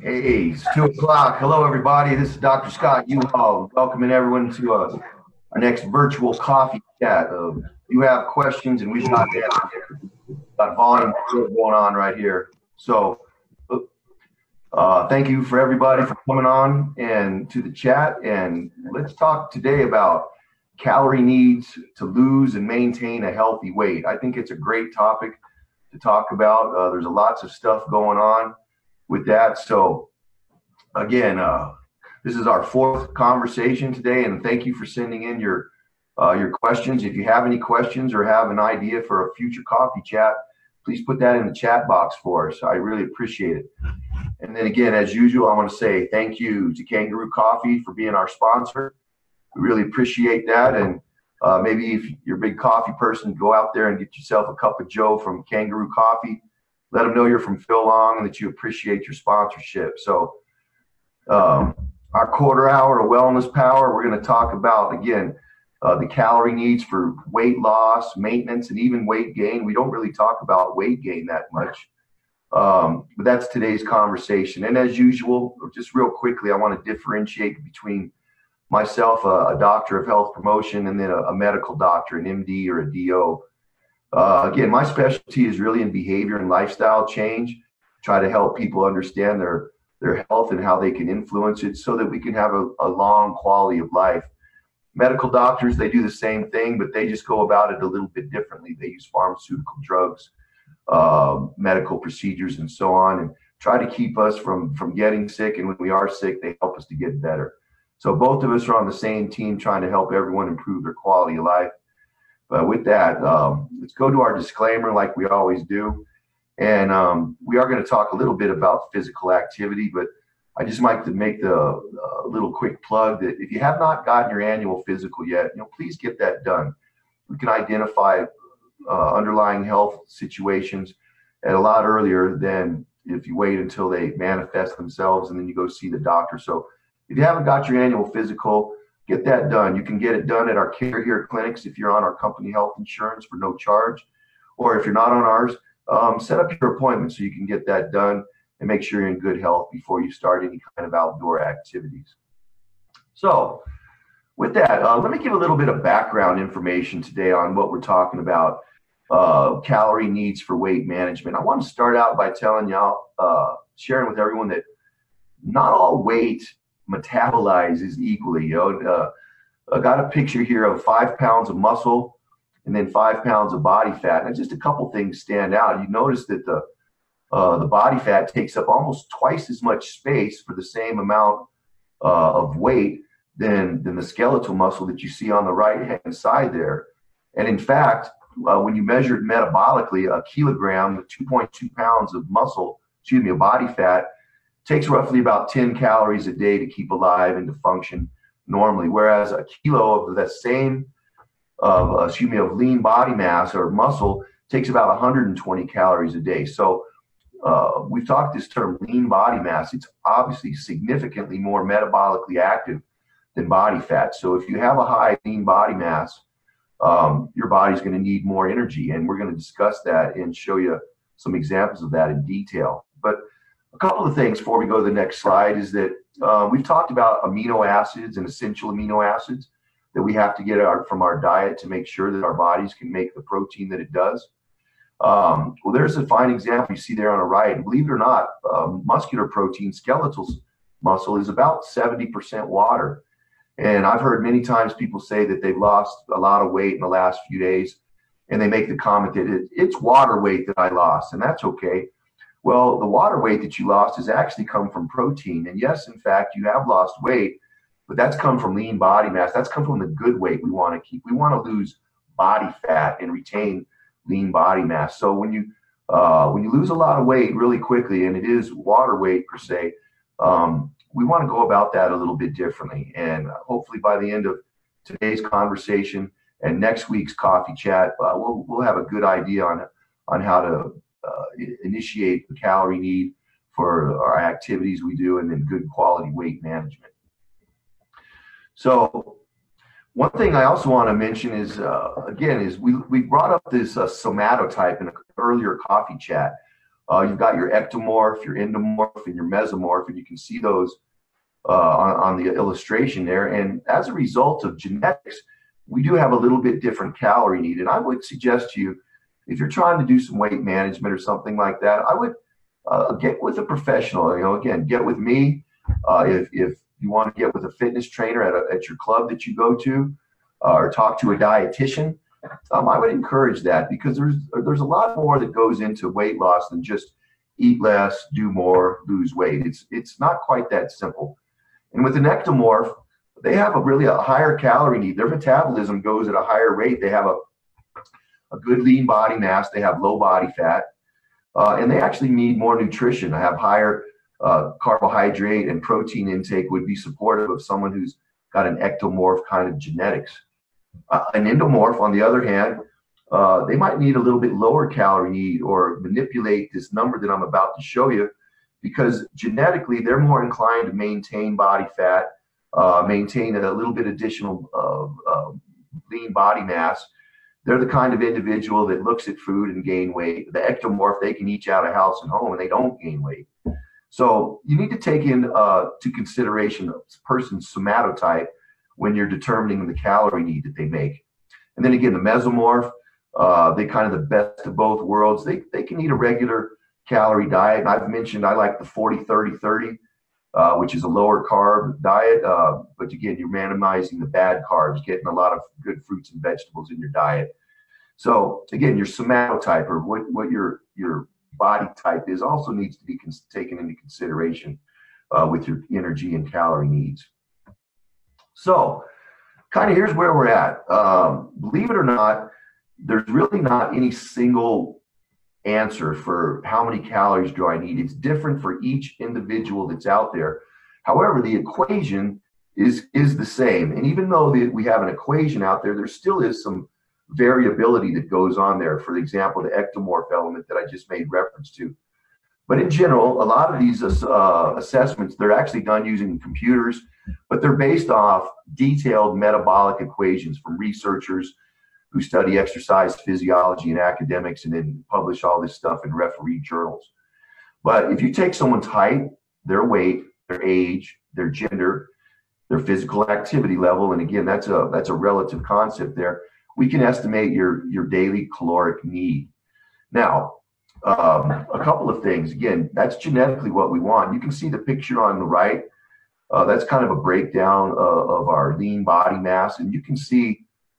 Hey, it's 2 o'clock. Hello, everybody. This is Dr. Scott Uhall, welcoming everyone to our next virtual coffee chat. You have questions, and we've got volume going on right here. So, thank you for everybody for coming on and to the chat. And let's talk today about calorie needs to lose and maintain a healthy weight. I think it's a great topic to talk about. There's lots of stuff going on with that. So again, this is our fourth conversation today, and thank you for sending in your questions. If you have any questions or have an idea for a future coffee chat, please put that in the chat box for us. I really appreciate it. And then again, as usual, I want to say thank you to Kangaroo Coffee for being our sponsor. We really appreciate that. And maybe if you're a big coffee person, go out there and get yourself a cup of Joe from Kangaroo Coffee. Let them know you're from Phil Long and that you appreciate your sponsorship. So our quarter hour of wellness power, we're going to talk about, again, the calorie needs for weight loss, maintenance, and even weight gain. We don't really talk about weight gain that much, but that's today's conversation. And as usual, just real quickly, I want to differentiate between myself, a doctor of health promotion, and then a medical doctor, an MD or a DO. Again, my specialty is really in behavior and lifestyle change. Try to help people understand their health and how they can influence it so that we can have a long quality of life. Medical doctors, they do the same thing, but they just go about it a little bit differently. They use pharmaceutical drugs, medical procedures, and so on, and try to keep us from getting sick. And when we are sick, they help us to get better. So both of us are on the same team trying to help everyone improve their quality of life. But with that, let's go to our disclaimer like we always do. And we are going to talk a little bit about physical activity, but I just like to make the little quick plug that if you have not gotten your annual physical yet, please get that done. We can identify underlying health situations at a lot earlier than if you wait until they manifest themselves and then you go see the doctor. So if you haven't got your annual physical, get that done. You can get it done at our Care Here clinics if you're on our company health insurance for no charge, or if you're not on ours, set up your appointment so you can get that done and make sure you're in good health before you start any kind of outdoor activities. So with that, let me give a little bit of background information today on what we're talking about, calorie needs for weight management. I want to start out by telling y'all, sharing with everyone that not all weight metabolizes equally. I got a picture here of 5 pounds of muscle and then 5 pounds of body fat. And just a couple things stand out. You notice that the body fat takes up almost twice as much space for the same amount of weight than the skeletal muscle that you see on the right-hand side there. And in fact, when you measure it metabolically, a kilogram with 2.2 pounds of of body fat, takes roughly about 10 calories a day to keep alive and to function normally, whereas a kilo of that same of lean body mass or muscle takes about 120 calories a day. So we've talked this term lean body mass. It's obviously significantly more metabolically active than body fat. So if you have a high lean body mass, your body's going to need more energy, and we're going to discuss that and show you some examples of that in detail. But a couple of things before we go to the next slide is that we've talked about amino acids and essential amino acids that we have to get from our diet to make sure that our bodies can make the protein that it does. Well, there's a fine example you see there on the right. And believe it or not, muscular protein, skeletal muscle, is about 70% water. And I've heard many times people say that they've lost a lot of weight in the last few days, and they make the comment that it's water weight that I lost, and that's okay. Well, the water weight that you lost has actually come from protein. And yes, in fact, you have lost weight, but that's come from lean body mass. That's come from the good weight we want to keep. We want to lose body fat and retain lean body mass. So when you lose a lot of weight really quickly, and it is water weight per se, we want to go about that a little bit differently. And hopefully by the end of today's conversation and next week's coffee chat, we'll have a good idea on how to initiate the calorie need for our activities we do, and then good quality weight management. So one thing I also want to mention is, again, we brought up this somatotype in an earlier coffee chat. You've got your ectomorph, your endomorph, and your mesomorph, and you can see those on the illustration there. And as a result of genetics, we do have a little bit different calorie need. And I would suggest to you, if you're trying to do some weight management or something like that, I would get with a professional. Again, get with me. If you want to get with a fitness trainer at your club that you go to, or talk to a dietitian, I would encourage that, because there's a lot more that goes into weight loss than just eat less, do more, lose weight. It's not quite that simple. And with an ectomorph, they have a higher calorie need. Their metabolism goes at a higher rate. They have a good lean body mass. They have low body fat, and they actually need more nutrition. They have higher carbohydrate and protein intake, would be supportive of someone who's got an ectomorph kind of genetics. An endomorph, on the other hand, they might need a little bit lower calorie need, or manipulate this number that I'm about to show you, because genetically they're more inclined to maintain body fat, maintain a little bit additional lean body mass. They're the kind of individual that looks at food and gain weight. The ectomorph, they can eat out of house and home and they don't gain weight. So you need to take into consideration a person's somatotype when you're determining the calorie need that they make. And then again, the mesomorph, they kind of the best of both worlds. They can eat a regular calorie diet. And I've mentioned I like the 40-30-30, which is a lower carb diet. But again, you're minimizing the bad carbs, getting a lot of good fruits and vegetables in your diet. So again, your somatotype, or what your body type is, also needs to be taken into consideration with your energy and calorie needs. So kind of here's where we're at. Believe it or not, there's really not any single answer for how many calories do I need. It's different for each individual that's out there. However, the equation is the same. And even though we have an equation out there, there still is some variability that goes on there. For example, the ectomorph element that I just made reference to. But in general, a lot of these assessments, they're actually done using computers, but they're based off detailed metabolic equations from researchers who study exercise physiology and academics, and then publish all this stuff in refereed journals. But if you take someone's height, their weight, their age, their gender, their physical activity level, and again, that's a relative concept there, we can estimate your daily caloric need. Now, a couple of things. Again, that's genetically what we want. You can see the picture on the right. That's kind of a breakdown of our lean body mass, and you can see,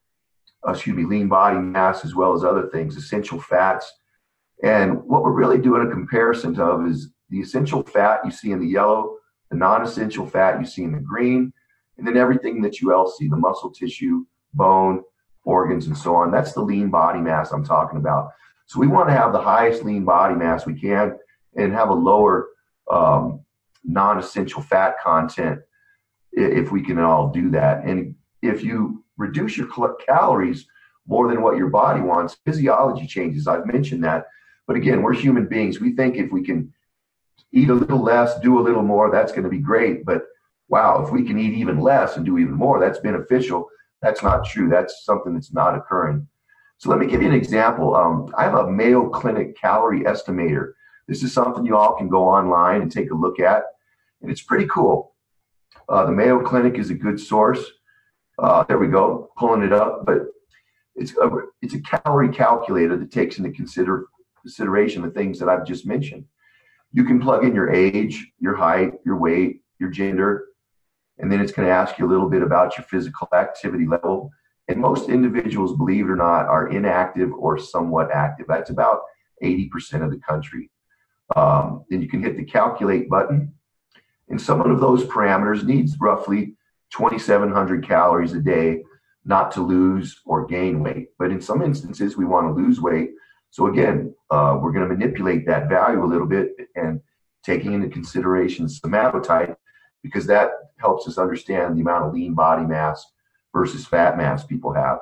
lean body mass as well as other things, essential fats. And what we're really doing a comparison of is the essential fat you see in the yellow, the non-essential fat you see in the green, and then everything that you else see, the muscle tissue, bone, organs, and so on. That's the lean body mass I'm talking about. So we want to have the highest lean body mass we can and have a lower non-essential fat content if we can all do that. And if you reduce your calories more than what your body wants, physiology changes. I've mentioned that. But again, we're human beings. We think if we can eat a little less, do a little more, that's going to be great. But wow, if we can eat even less and do even more, that's beneficial. That's not true. That's something that's not occurring. So let me give you an example. I have a Mayo Clinic calorie estimator. This is something you all can go online and take a look at, and it's pretty cool. The Mayo Clinic is a good source. There we go, pulling it up. But it's a calorie calculator that takes into consideration the things that I've just mentioned. You can plug in your age, your height, your weight, your gender, and then it's going to ask you a little bit about your physical activity level. And most individuals, believe it or not, are inactive or somewhat active. That's about 80% of the country. Then you can hit the calculate button. And someone of those parameters needs roughly 2,700 calories a day, not to lose or gain weight. But in some instances, we want to lose weight. So again, we're going to manipulate that value a little bit and taking into consideration somatotype, because that helps us understand the amount of lean body mass versus fat mass people have.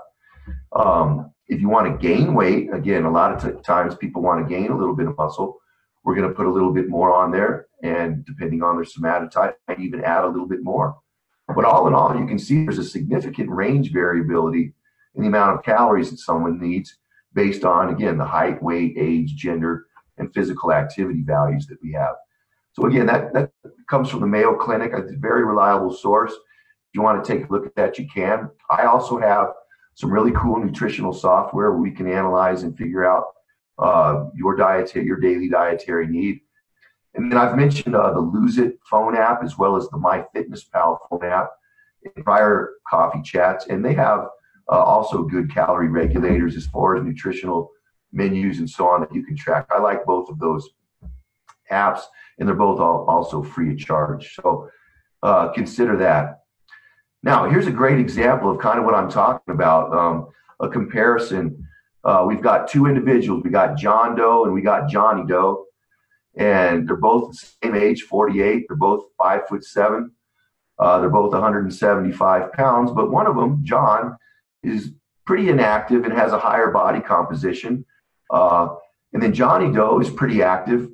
If you want to gain weight, again, a lot of times people want to gain a little bit of muscle. We're going to put a little bit more on there, and depending on their somatotype, might even add a little bit more. But all in all, you can see there's a significant range variability in the amount of calories that someone needs based on, again, the height, weight, age, gender, and physical activity values that we have. So again, that comes from the Mayo Clinic, a very reliable source. If you want to take a look at that, you can. I also have some really cool nutritional software where we can analyze and figure out your daily dietary need. And then I've mentioned the Lose It phone app as well as the MyFitnessPal phone app in prior coffee chats. And they have also good calorie regulators as far as nutritional menus and so on that you can track. I like both of those apps, and they're both also free of charge. So consider that. Now, here's a great example of kind of what I'm talking about, a comparison. We've got two individuals. We got John Doe and we got Johnny Doe. And they're both the same age, 48. They're both 5'7". They're both 175 pounds. But one of them, John, is pretty inactive and has a higher body composition. And then Johnny Doe is pretty active,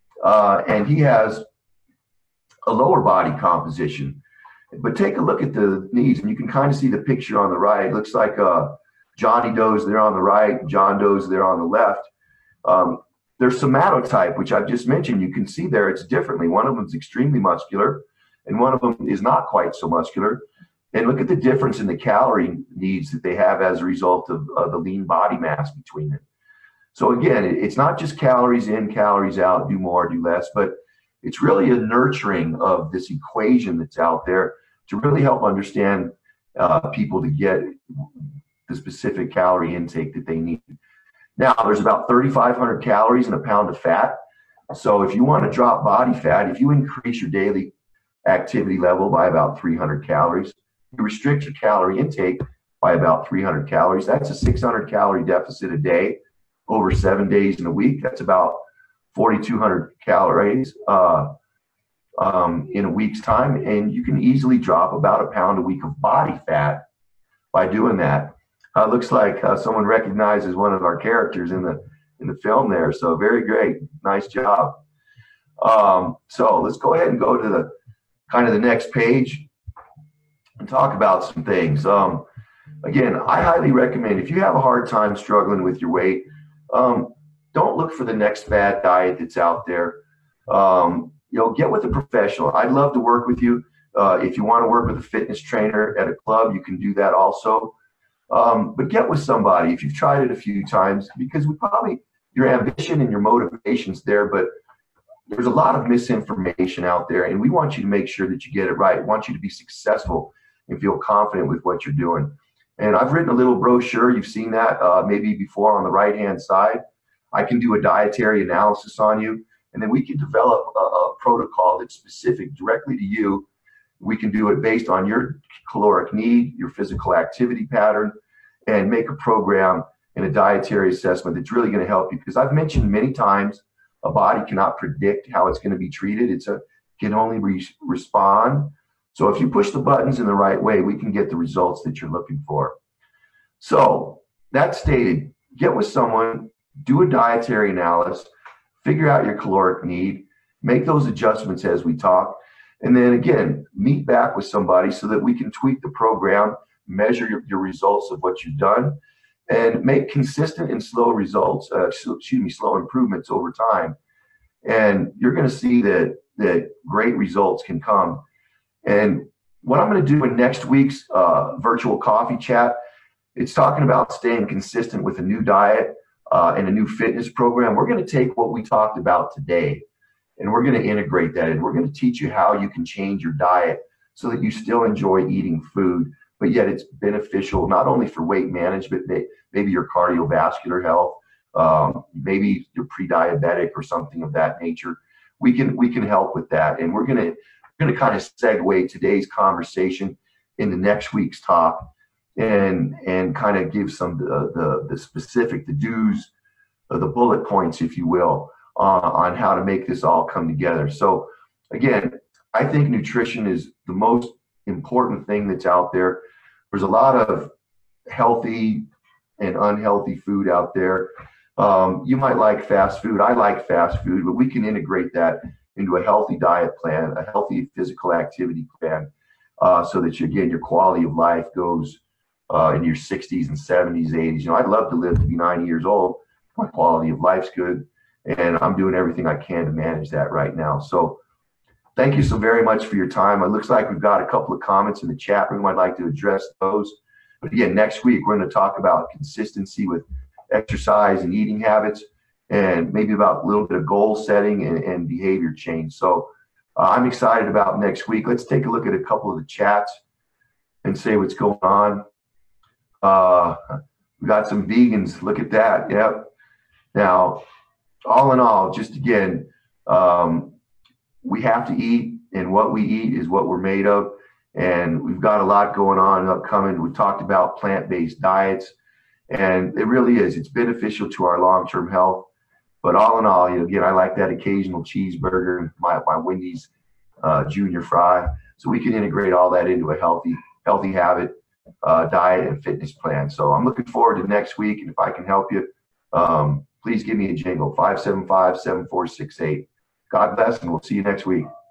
and he has a lower body composition. But take a look at the needs, and you can kind of see the picture on the right. It looks like Johnny Doe's there on the right, John Doe's there on the left. Their somatotype, which I've just mentioned, you can see there it's differently. One of them is extremely muscular, and one of them is not quite so muscular. And look at the difference in the calorie needs that they have as a result of the lean body mass between them. So again, it's not just calories in, calories out, do more, do less, but it's really a nurturing of this equation that's out there to really help understand people to get the specific calorie intake that they need. Now, there's about 3,500 calories in a pound of fat. So if you want to drop body fat, if you increase your daily activity level by about 300 calories, you restrict your calorie intake by about 300 calories. That's a 600 calorie deficit a day over 7 days in a week. That's about 4,200 calories in a week's time. And you can easily drop about a pound a week of body fat by doing that. Looks like someone recognizes one of our characters in the film there. So very great. Nice job. So let's go ahead and go to the kind of the next page and talk about some things. Again, I highly recommend if you have a hard time struggling with your weight, don't look for the next fad diet that's out there. Get with a professional. I'd love to work with you. If you want to work with a fitness trainer at a club, you can do that also. But get with somebody if you've tried it a few times, because your ambition and your motivation's there, but there's a lot of misinformation out there, and we want you to make sure that you get it right. We want you to be successful and feel confident with what you're doing. And I've written a little brochure. You've seen that maybe before on the right-hand side. I can do a dietary analysis on you, and then we can develop a protocol that's specific directly to you. We can do it based on your caloric need, your physical activity pattern, and make a program and a dietary assessment that's really going to help you. Because I've mentioned many times, a body cannot predict how it's going to be treated. It can only respond. So if you push the buttons in the right way, we can get the results that you're looking for. So that stated, get with someone, do a dietary analysis, figure out your caloric need, make those adjustments as we talk, and then again, meet back with somebody so that we can tweak the program, measure your results of what you've done, and make consistent and slow results, slow improvements over time. And you're going to see that great results can come. And what I'm going to do in next week's virtual coffee chat, it's talking about staying consistent with a new diet and a new fitness program. We're going to take what we talked about today, and we're going to integrate that in. We're going to teach you how you can change your diet so that you still enjoy eating food, but yet it's beneficial not only for weight management, maybe your cardiovascular health, maybe you're pre-diabetic or something of that nature. We can help with that, and we're going to kind of segue today's conversation into next week's talk and kind of give some the specific, the do's, the bullet points, if you will, on how to make this all come together. So again, I think nutrition is the most important thing that's out there. There's a lot of healthy and unhealthy food out there. You might like fast food. I like fast food, but we can integrate that into a healthy diet plan, a healthy physical activity plan, so that your quality of life goes in your 60s and 70s, 80s. I'd love to live to be 90 years old. My quality of life's good, and I'm doing everything I can to manage that right now. So thank you so very much for your time. It looks like we've got a couple of comments in the chat room. I'd like to address those. But again, next week, we're going to talk about consistency with exercise and eating habits, and maybe about a little bit of goal setting and behavior change. So I'm excited about next week. Let's take a look at a couple of the chats and say what's going on. We got some vegans. Look at that. Yep. Now, all in all, just again, we have to eat, and what we eat is what we're made of. And we've got a lot going on upcoming. We talked about plant-based diets, and it really is. It's beneficial to our long-term health. But all in all, again, I like that occasional cheeseburger, my Wendy's junior fry. So we can integrate all that into a healthy habit, diet, and fitness plan. So I'm looking forward to next week. And if I can help you, please give me a jingle, 575-7468. God bless, and we'll see you next week.